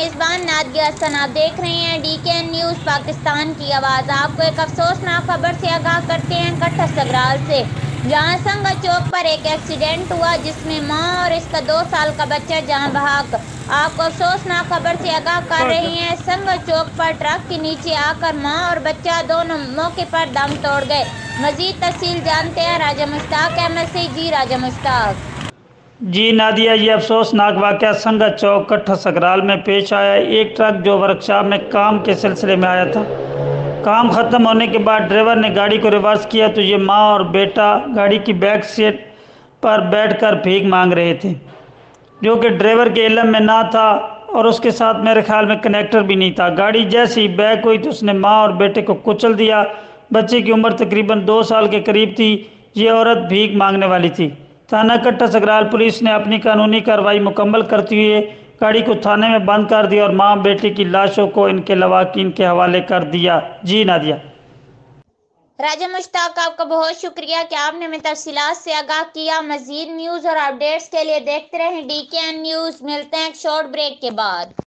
मेज़बान नादिया हसन। आप देख रहे हैं DKN न्यूज़ पाकिस्तान की आवाज़। आपको एक अफसोसनाक खबर से आगाह करते हैं कट्ठा सगराल से, जहां संगा चौक पर एक एक्सीडेंट हुआ जिसमें मां और इसका 2 साल का बच्चा जहां बहक। आपको अफसोसनाक खबर से आगाह कर रहे हैं, संगा चौक पर ट्रक के नीचे आकर मां और बच्चा दोनों मौके पर दम तोड़ गए। मजीद तफसील जानते हैं राजा मुश्ताक अहमद से। जी राजा मुश्ताक। जी नादिया, ये अफसोसनाक वाक़या संगा चौक कट्ठा सकराल में पेश आया। एक ट्रक जो वर्कशॉप में काम के सिलसिले में आया था, काम ख़त्म होने के बाद ड्राइवर ने गाड़ी को रिवर्स किया तो ये माँ और बेटा गाड़ी की बैक सीट पर बैठकर भीख मांग रहे थे, जो कि ड्राइवर के इल्म में ना था और उसके साथ मेरे ख्याल में कनेक्टर भी नहीं था। गाड़ी जैसे ही बैक हुई तो उसने माँ और बेटे को कुचल दिया। बच्चे की उम्र तकरीबन 2 साल के करीब थी। ये औरत भीख मांगने वाली थी। थाना कट्ठा सकराल पुलिस ने अपनी कानूनी कार्रवाई मुकम्मल करते हुए गाड़ी को थाने में बंद कर दिया और माँ बेटे की लाशों को इनके लवाकिन के हवाले कर दिया। जी नादिया। राजा मुश्ताक, आपका बहुत शुक्रिया कि आपने हमें तफसीलात से आगाह किया। मजीद न्यूज़ और अपडेट्स के लिए देखते रहें DKN न्यूज़। मिलते हैं एक शॉर्ट ब्रेक के बाद।